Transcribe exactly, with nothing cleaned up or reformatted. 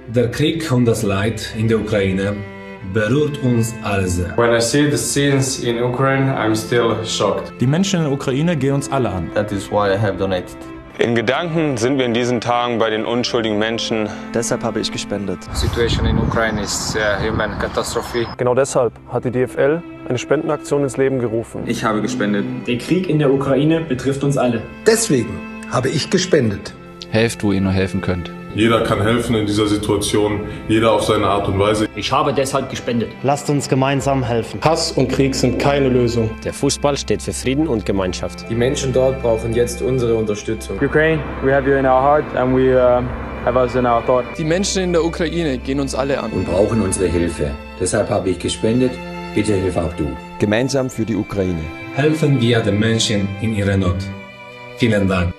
Der Krieg und das Leid in der Ukraine berührt uns alle sehr. When I see the scenes in Ukraine, I'm still shocked. Die Menschen in der Ukraine gehen uns alle an. That is why I have donated. In Gedanken sind wir in diesen Tagen bei den unschuldigen Menschen. Deshalb habe ich gespendet. The situation in Ukraine is a human catastrophe. Genau deshalb hat die D F L eine Spendenaktion ins Leben gerufen. Ich habe gespendet. Der Krieg in der Ukraine betrifft uns alle. Deswegen habe ich gespendet. Helft, wo ihr nur helfen könnt. Jeder kann helfen in dieser Situation, jeder auf seine Art und Weise. Ich habe deshalb gespendet. Lasst uns gemeinsam helfen. Hass und Krieg sind keine Lösung. Der Fußball steht für Frieden und Gemeinschaft. Die Menschen dort brauchen jetzt unsere Unterstützung. Ukraine, we have you in our heart and we uh, have us in our thought. Die Menschen in der Ukraine gehen uns alle an. Und brauchen unsere Hilfe. Deshalb habe ich gespendet. Bitte hilf auch du. Gemeinsam für die Ukraine. Helfen wir den Menschen in ihrer Not. Vielen Dank.